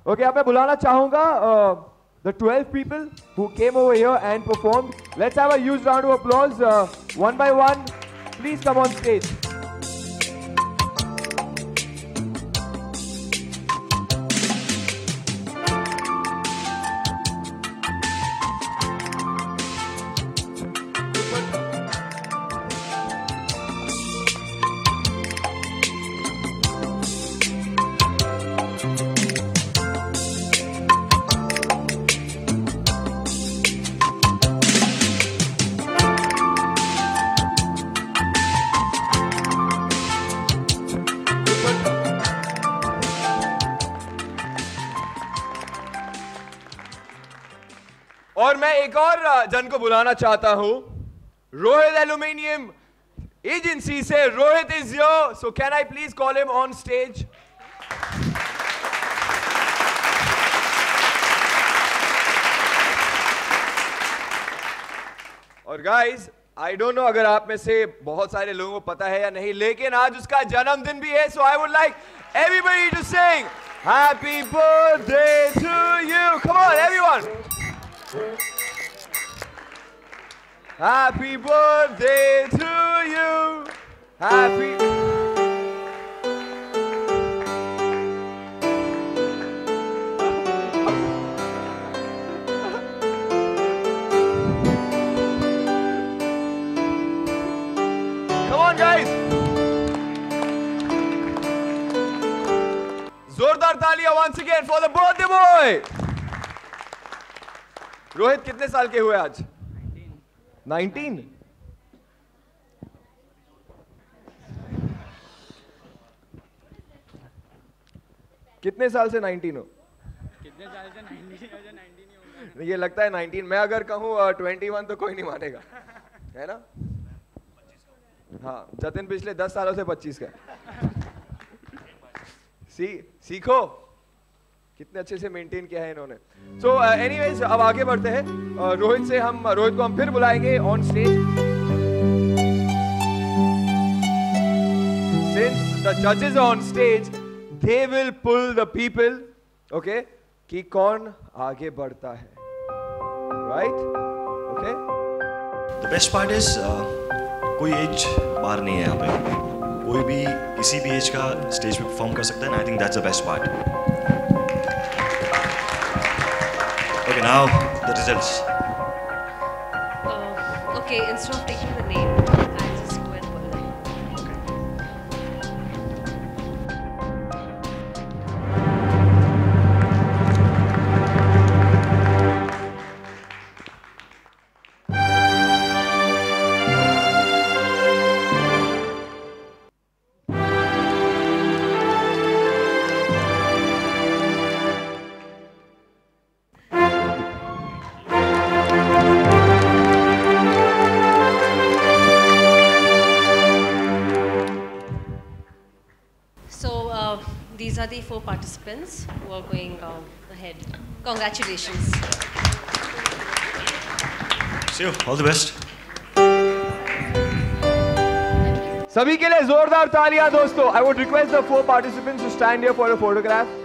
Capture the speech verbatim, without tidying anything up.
Okay, अब मैं बुलाना चाहूँगा uh, the twelve people who came over here and performed. Let's have a huge round of applause. Uh, one by one, please come on stage. और मैं एक और जन को बुलाना चाहता हूं, रोहित एल्यूमिनियम एजेंसी से. Rohit is here, so can I please call him on stage? और गाइस, आई डोंट नो अगर आप में से बहुत सारे लोगों को पता है या नहीं, लेकिन आज उसका जन्मदिन भी है. So I would like everybody to sing happy birthday to you. Come on everyone. Happy birthday to you. Happy. Come on, guys. जोरदार तालियां once again for the birthday boy. Rohit कितने साल के हुए आज? नाइनटीन. कितने साल से नाइनटीन हो? कितने साल से नाइनटीन हो? जो नाइनटीन ही होगा. ये लगता है नाइनटीन. मैं अगर कहूँ ट्वेंटी वन तो कोई नहीं मानेगा, है ना? हाँ, जतिन पिछले दस सालों से पच्चीस का. सी सीखो कितने अच्छे से मेंटेन किया है इन्होंने. सो एनीवेज, अब आगे बढ़ते हैं. uh, रोहित से हम रोहित को हम फिर बुलाएंगे ऑन स्टेज. सिंस द जजेस on stage, they will pull the people. Okay, कि कौन आगे बढ़ता है. Right? Okay. The best part is कोई एज बार नहीं है यहाँ पे. कोई भी किसी भी एज का स्टेज पे परफॉर्म कर सकता है. I think that's the best part. Okay, now the results. Uh, okay, instead of taking the name, I'll just go and pull them. These are the four participants who are going uh, ahead. Congratulations. See you. All the best. सभी के लिए जोरदार तालियां दोस्तों. I would request the four participants to stand here for a photograph.